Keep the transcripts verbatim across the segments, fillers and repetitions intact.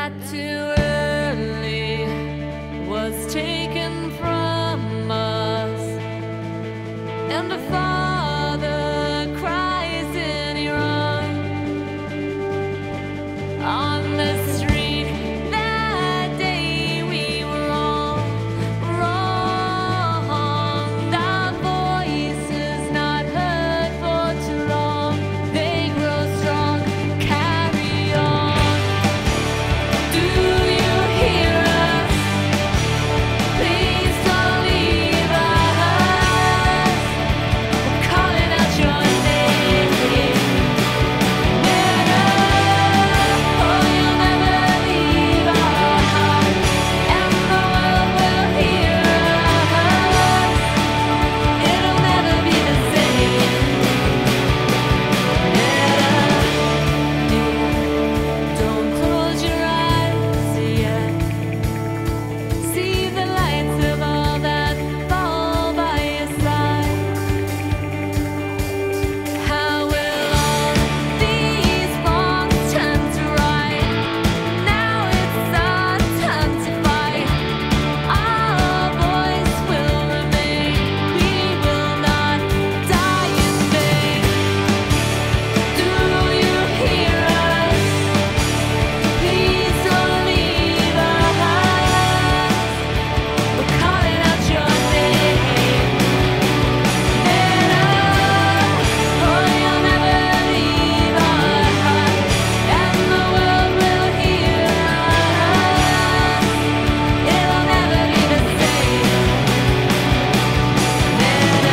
that too early was taken from us, and a father cries in Iran on the street. That day we were all wronged, our voices not heard for too long. They grow strong, carry on. Do you hear us? Please don't leave us. We're calling out your name. Neda, oh, you'll never leave us, and the world will hear us. It'll never be the same. Neda, don't close your eyes yet. See the lights of all that fall by your side. How will all these wrongs turn to right? Now it's our time to fight. Our voice will remain. We will not die in vain. Do you hear us? Please don't leave us. We're calling out your name. Neda, oh, you'll never leave us, and the world will hear us. It'll never be the same. Neda.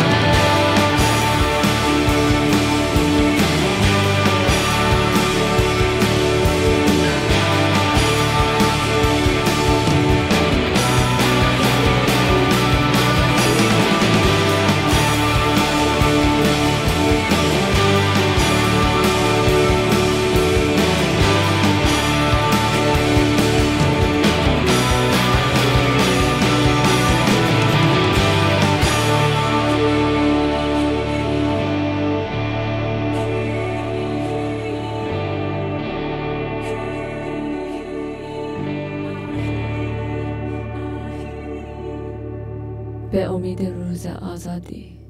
به امید روز آزادی.